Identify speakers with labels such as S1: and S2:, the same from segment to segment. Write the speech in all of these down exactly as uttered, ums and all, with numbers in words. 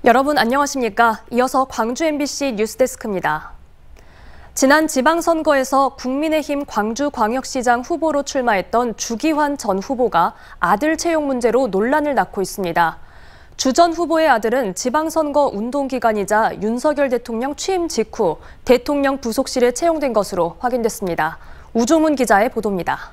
S1: 여러분 안녕하십니까? 이어서 광주 엠비씨 뉴스데스크입니다. 지난 지방선거에서 국민의힘 광주광역시장 후보로 출마했던 주기환 전 후보가 아들 채용 문제로 논란을 낳고 있습니다. 주 전 후보의 아들은 지방선거 운동기간이자 윤석열 대통령 취임 직후 대통령 부속실에 채용된 것으로 확인됐습니다. 우종훈 기자의 보도입니다.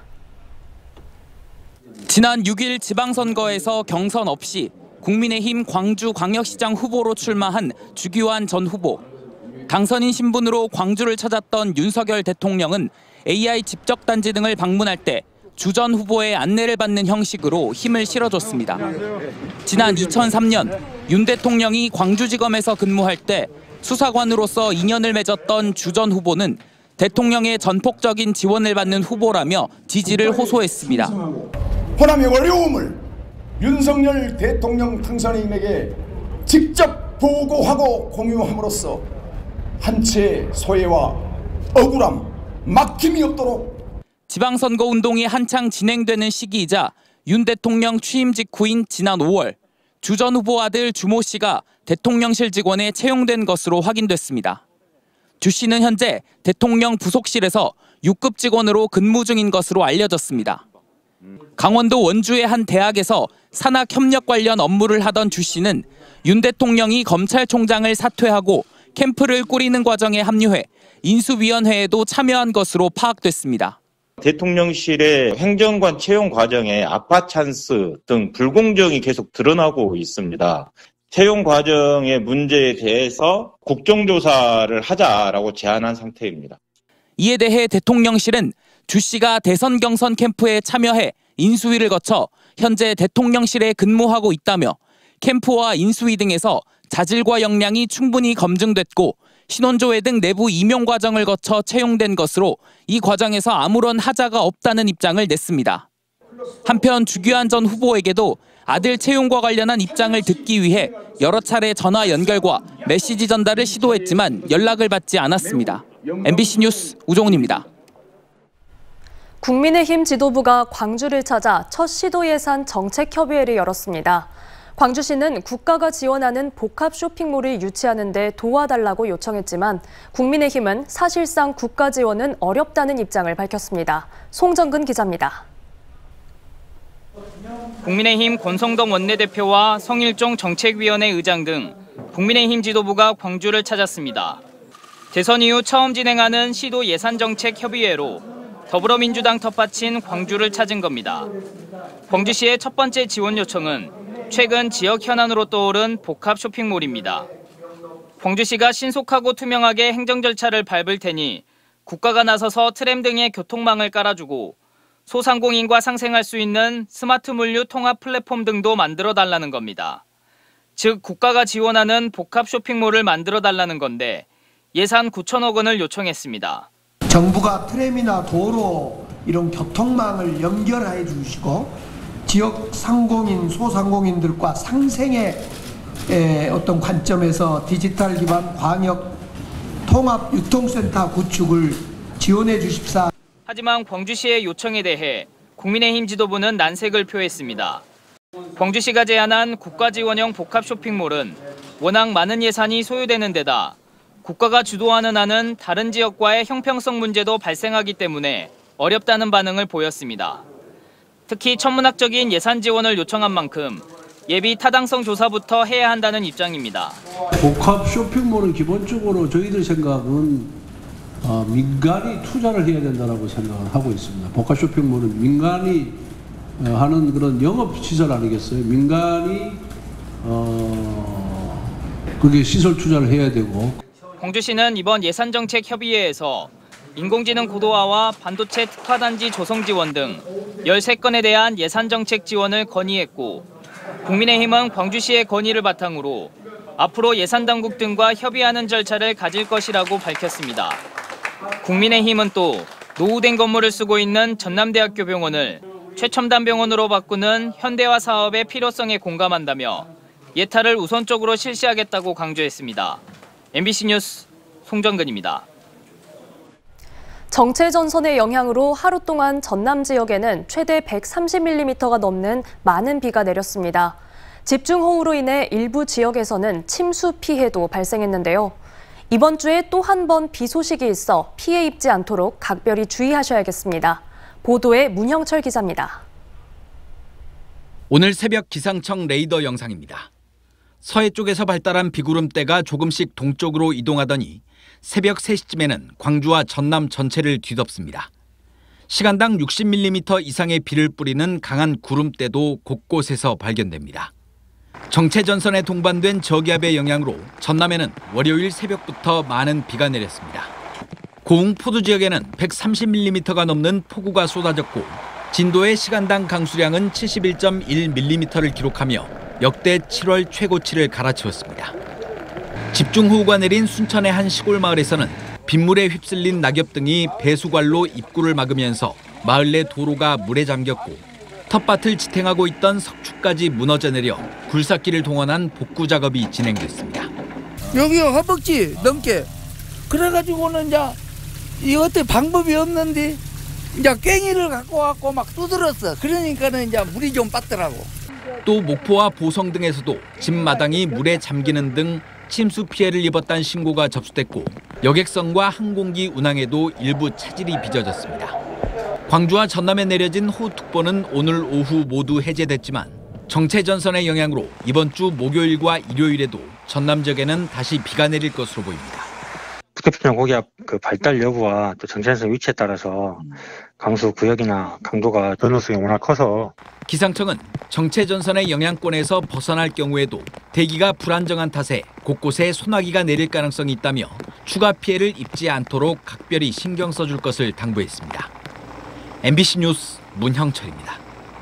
S2: 지난 육 일 지방선거에서 경선 없이 국민의힘 광주광역시장 후보로 출마한 주기환 전 후보. 당선인 신분으로 광주를 찾았던 윤석열 대통령은 에이아이 집적단지 등을 방문할 때 주 전 후보의 안내를 받는 형식으로 힘을 실어줬습니다. 지난 이천삼 년 윤 대통령이 광주지검에서 근무할 때 수사관으로서 인연을 맺었던 주 전 후보는 대통령의 전폭적인 지원을 받는 후보라며 지지를 호소했습니다.
S3: 호남의 어려움을 윤석열 대통령 당선인에게 직접 보고하고 공유함으로써 한 채의 소외와 억울함, 막힘이 없도록
S2: 지방선거 운동이 한창 진행되는 시기이자 윤 대통령 취임 직후인 지난 오월 주 전 후보 아들 주모 씨가 대통령실 직원에 채용된 것으로 확인됐습니다. 주 씨는 현재 대통령 부속실에서 육 급 직원으로 근무 중인 것으로 알려졌습니다. 강원도 원주의 한 대학에서 산학 협력 관련 업무를 하던 주 씨는 윤 대통령이 검찰총장을 사퇴하고 캠프를 꾸리는 과정에 합류해 인수위원회에도 참여한 것으로 파악됐습니다.
S4: 대통령실의 행정관 채용 과정에 아빠 찬스 등 불공정이 계속 드러나고 있습니다. 채용 과정의 문제에 대해서 국정조사를 하자라고 제안한 상태입니다.
S2: 이에 대해 대통령실은 주 씨가 대선 경선 캠프에 참여해 인수위를 거쳐 현재 대통령실에 근무하고 있다며 캠프와 인수위 등에서 자질과 역량이 충분히 검증됐고 신원조회 등 내부 임용 과정을 거쳐 채용된 것으로 이 과정에서 아무런 하자가 없다는 입장을 냈습니다. 한편 주기환 전 후보에게도 아들 채용과 관련한 입장을 듣기 위해 여러 차례 전화 연결과 메시지 전달을 시도했지만 연락을 받지 않았습니다. 엠비씨 뉴스 우종훈입니다.
S1: 국민의힘 지도부가 광주를 찾아 첫 시도 예산 정책협의회를 열었습니다. 광주시는 국가가 지원하는 복합 쇼핑몰을 유치하는 데 도와달라고 요청했지만 국민의힘은 사실상 국가 지원은 어렵다는 입장을 밝혔습니다. 송정근 기자입니다.
S5: 국민의힘 권성동 원내대표와 성일종 정책위원회 의장 등 국민의힘 지도부가 광주를 찾았습니다. 대선 이후 처음 진행하는 시도 예산정책협의회로 더불어민주당 텃밭인 광주를 찾은 겁니다. 광주시의 첫 번째 지원 요청은 최근 지역 현안으로 떠오른 복합 쇼핑몰입니다. 광주시가 신속하고 투명하게 행정 절차를 밟을 테니 국가가 나서서 트램 등의 교통망을 깔아주고 소상공인과 상생할 수 있는 스마트 물류 통합 플랫폼 등도 만들어달라는 겁니다. 즉 국가가 지원하는 복합 쇼핑몰을 만들어달라는 건데 예산 구천억 원을 요청했습니다.
S6: 정부가 트램이나 도로 이런 교통망을 연결해 주시고 지역 상공인, 소상공인들과 상생의 어떤 관점에서 디지털 기반 광역 통합 유통센터 구축을 지원해 주십사.
S5: 하지만 광주시의 요청에 대해 국민의힘 지도부는 난색을 표했습니다. 광주시가 제안한 국가 지원형 복합 쇼핑몰은 워낙 많은 예산이 소요되는 데다 국가가 주도하는 한은 다른 지역과의 형평성 문제도 발생하기 때문에 어렵다는 반응을 보였습니다. 특히 천문학적인 예산 지원을 요청한 만큼 예비 타당성 조사부터 해야 한다는 입장입니다.
S7: 복합 쇼핑몰은 기본적으로 저희들 생각은 어, 민간이 투자를 해야 된다고 생각을 하고 있습니다. 복합 쇼핑몰은 민간이 어, 하는 그런 영업시설 아니겠어요? 민간이 어, 그게 시설 투자를 해야 되고.
S5: 광주시는 이번 예산정책협의회에서 인공지능 고도화와 반도체 특화단지 조성 지원 등 열세 건에 대한 예산정책 지원을 건의했고 국민의힘은 광주시의 건의를 바탕으로 앞으로 예산당국 등과 협의하는 절차를 가질 것이라고 밝혔습니다. 국민의힘은 또 노후된 건물을 쓰고 있는 전남대학교 병원을 최첨단 병원으로 바꾸는 현대화 사업의 필요성에 공감한다며 예타를 우선적으로 실시하겠다고 강조했습니다. 엠비씨 뉴스 송정근입니다.
S1: 정체전선의 영향으로 하루 동안 전남 지역에는 최대 백삼십 밀리미터가 넘는 많은 비가 내렸습니다. 집중호우로 인해 일부 지역에서는 침수 피해도 발생했는데요. 이번 주에 또 한 번 비 소식이 있어 피해 입지 않도록 각별히 주의하셔야겠습니다. 보도에 문형철 기자입니다.
S8: 오늘 새벽 기상청 레이더 영상입니다. 서해 쪽에서 발달한 비구름대가 조금씩 동쪽으로 이동하더니 새벽 세 시쯤에는 광주와 전남 전체를 뒤덮습니다. 시간당 육십 밀리미터 이상의 비를 뿌리는 강한 구름대도 곳곳에서 발견됩니다. 정체전선에 동반된 저기압의 영향으로 전남에는 월요일 새벽부터 많은 비가 내렸습니다. 고흥 포도 지역에는 백삼십 밀리미터가 넘는 폭우가 쏟아졌고 진도의 시간당 강수량은 칠십일 점 일 밀리미터를 기록하며 역대 칠월 최고치를 갈아치웠습니다. 집중호우가 내린 순천의 한 시골 마을에서는 빗물에 휩쓸린 낙엽 등이 배수관로 입구를 막으면서 마을 내 도로가 물에 잠겼고 텃밭을 지탱하고 있던 석축까지 무너져 내려 굴삭기를 동원한 복구 작업이 진행됐습니다.
S9: 여기가 허벅지 넘게 그래가지고는 이제 이 어때 방법이 없는데 이제 괭이를 갖고 갖고 막 두드렸어. 그러니까는 이제 물이 좀 빠더라고.
S8: 또 목포와 보성 등에서도 집 마당이 물에 잠기는 등 침수 피해를 입었다는 신고가 접수됐고 여객선과 항공기 운항에도 일부 차질이 빚어졌습니다. 광주와 전남에 내려진 호우특보는 오늘 오후 모두 해제됐지만 정체전선의 영향으로 이번 주 목요일과 일요일에도 전남 지역에는 다시 비가 내릴 것으로 보입니다.
S10: 북해평양 고기압 그 발달 여부와 또 정체전선 위치에 따라서 강수 구역이나 강도가 변동성이 워낙 커서
S8: 기상청은 정체전선의 영향권에서 벗어날 경우에도 대기가 불안정한 탓에 곳곳에 소나기가 내릴 가능성이 있다며 추가 피해를 입지 않도록 각별히 신경 써줄 것을 당부했습니다. 엠비씨 뉴스 문형철입니다.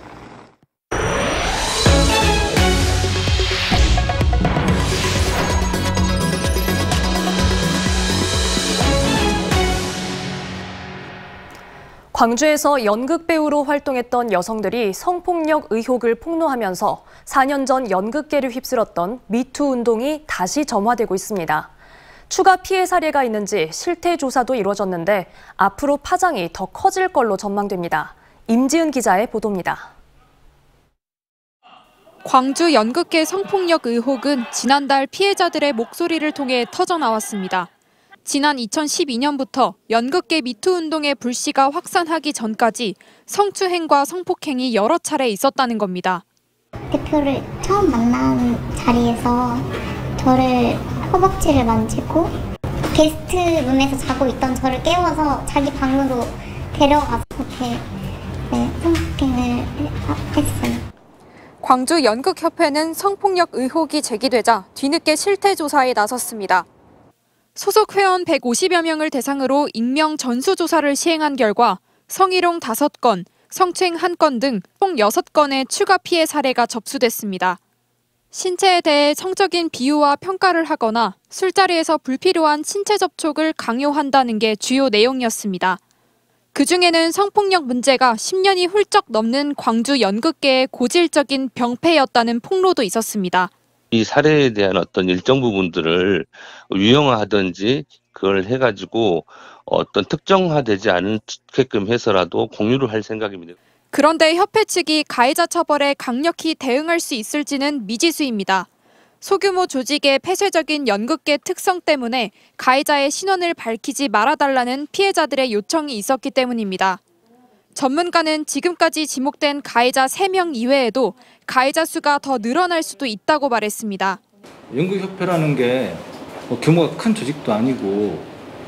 S1: 광주에서 연극 배우로 활동했던 여성들이 성폭력 의혹을 폭로하면서 사 년 전 연극계를 휩쓸었던 미투 운동이 다시 점화되고 있습니다. 추가 피해 사례가 있는지 실태 조사도 이루어졌는데 앞으로 파장이 더 커질 걸로 전망됩니다. 임지은 기자의 보도입니다.
S11: 광주 연극계 성폭력 의혹은 지난달 피해자들의 목소리를 통해 터져나왔습니다. 지난 이천십이 년부터 연극계 미투 운동의 불씨가 확산하기 전까지 성추행과 성폭행이 여러 차례 있었다는 겁니다.
S12: 대표를 처음 만난 자리에서 저를 허벅지를 만지고 게스트룸에서 자고 있던 저를 깨워서 자기 방으로 데려가서 그렇게 네, 성폭행을 했어요.
S11: 광주 연극협회는 성폭력 의혹이 제기되자 뒤늦게 실태 조사에 나섰습니다. 소속 회원 백오십여 명을 대상으로 익명 전수조사를 시행한 결과 성희롱 다섯 건, 성추행 한 건 등 총 여섯 건의 추가 피해 사례가 접수됐습니다. 신체에 대해 성적인 비유와 평가를 하거나 술자리에서 불필요한 신체 접촉을 강요한다는 게 주요 내용이었습니다. 그중에는 성폭력 문제가 십 년이 훌쩍 넘는 광주 연극계의 고질적인 병폐였다는 폭로도 있었습니다.
S13: 이 사례에 대한 어떤 일정 부분들을 유형화하든지 그걸 해가지고 어떤 특정화되지 않게끔 해서라도 공유를 할 생각입니다.
S11: 그런데 협회 측이 가해자 처벌에 강력히 대응할 수 있을지는 미지수입니다. 소규모 조직의 폐쇄적인 연극계 특성 때문에 가해자의 신원을 밝히지 말아달라는 피해자들의 요청이 있었기 때문입니다. 전문가는 지금까지 지목된 가해자 세 명 이외에도 가해자 수가 더 늘어날 수도 있다고 말했습니다.
S14: 연극협회라는 게 뭐 규모가 큰 조직도 아니고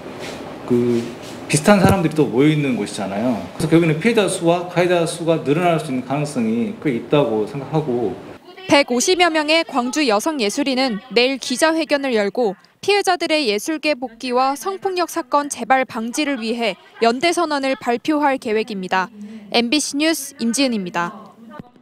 S14: 그 비슷한 사람들이 또 모여있는 곳이잖아요. 그래서 결국에는 피해자 수와 가해자 수가 늘어날 수 있는 가능성이 꽤 있다고 생각하고
S11: 백오십여 명의 광주 여성 예술인은 내일 기자회견을 열고 피해자들의 예술계 복귀와 성폭력 사건 재발 방지를 위해 연대선언을 발표할 계획입니다. 엠비씨 뉴스 임지은입니다.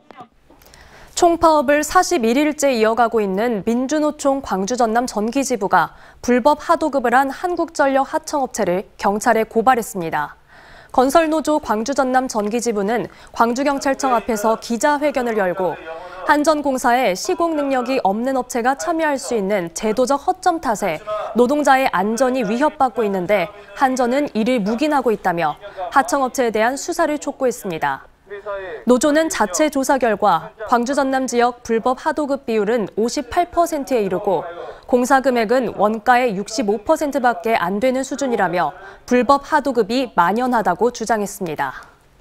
S1: 총파업을 사십일 일째 이어가고 있는 민주노총 광주 전남 전기지부가 불법 하도급을 한 한국전력 하청업체를 경찰에 고발했습니다. 건설노조 광주 전남 전기지부는 광주경찰청 앞에서 기자회견을 열고 한전공사에 시공 능력이 없는 업체가 참여할 수 있는 제도적 허점 탓에 노동자의 안전이 위협받고 있는데 한전은 이를 묵인하고 있다며 하청업체에 대한 수사를 촉구했습니다. 노조는 자체 조사 결과 광주 전남 지역 불법 하도급 비율은 오십팔 퍼센트에 이르고 공사 금액은 원가의 육십오 퍼센트밖에 안 되는 수준이라며 불법 하도급이 만연하다고 주장했습니다.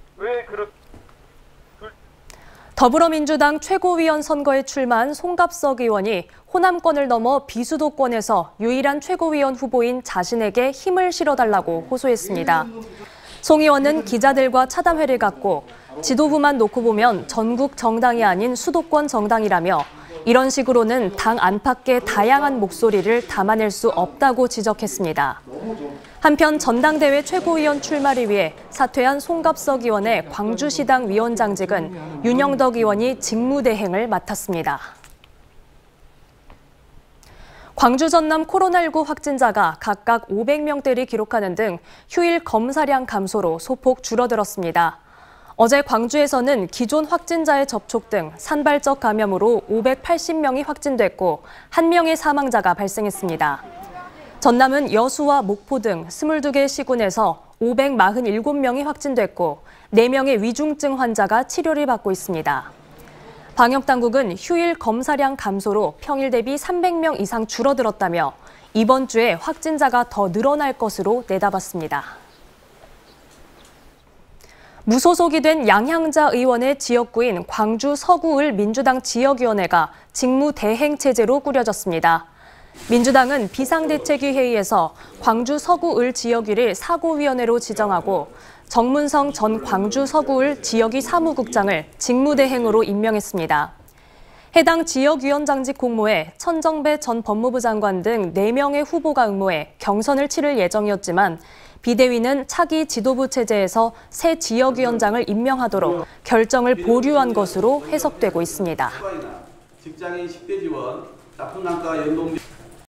S1: 더불어민주당 최고위원 선거에 출마한 송갑석 의원이 호남권을 넘어 비수도권에서 유일한 최고위원 후보인 자신에게 힘을 실어달라고 호소했습니다. 송 의원은 기자들과 차담회를 갖고 지도부만 놓고 보면 전국 정당이 아닌 수도권 정당이라며 이런 식으로는 당 안팎의 다양한 목소리를 담아낼 수 없다고 지적했습니다. 한편 전당대회 최고위원 출마를 위해 사퇴한 송갑석 의원의 광주시당 위원장직은 윤영덕 의원이 직무대행을 맡았습니다. 광주 전남 코로나십구 확진자가 각각 오백 명대를 기록하는 등 휴일 검사량 감소로 소폭 줄어들었습니다. 어제 광주에서는 기존 확진자의 접촉 등 산발적 감염으로 오백팔십 명이 확진됐고 한 명의 사망자가 발생했습니다. 전남은 여수와 목포 등 이십이 개 시군에서 오백사십칠 명이 확진됐고 네 명의 위중증 환자가 치료를 받고 있습니다. 방역당국은 휴일 검사량 감소로 평일 대비 삼백 명 이상 줄어들었다며 이번 주에 확진자가 더 늘어날 것으로 내다봤습니다. 무소속이 된 양향자 의원의 지역구인 광주 서구을 민주당 지역위원회가 직무대행 체제로 꾸려졌습니다. 민주당은 비상대책위 회의에서 광주 서구을 지역위를 사고위원회로 지정하고 정문성 전 광주 서구을 지역위 사무국장을 직무대행으로 임명했습니다. 해당 지역위원장직 공모에 천정배 전 법무부 장관 등 네 명의 후보가 응모해 경선을 치를 예정이었지만 비대위는 차기 지도부 체제에서 새 지역위원장을 임명하도록 결정을 보류한 것으로 해석되고 있습니다.
S7: 직장인 십 대 지원, 납품난과 연동비